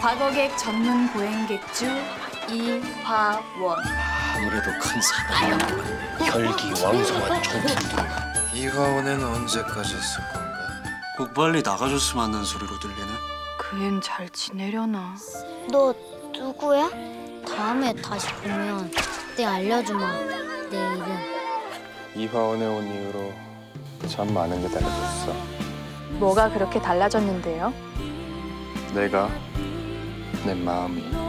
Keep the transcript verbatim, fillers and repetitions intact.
과거객 전문 보행객주 이화원. 아무래도 큰 사단이 난 것 같네. 혈기왕성한 총품들. 이화원에는 언제까지 있을 건가? 꼭 빨리 나가줬으면 하는 소리로 들리네. 그 앤 잘 지내려나? 너 누구야? 다음에 다시 보면 그때 알려주마. 내 이름. 이화원에 온 이후로 참 많은 게 달라졌어. 뭐가 그렇게 달라졌는데요? 내가, 내 마음이.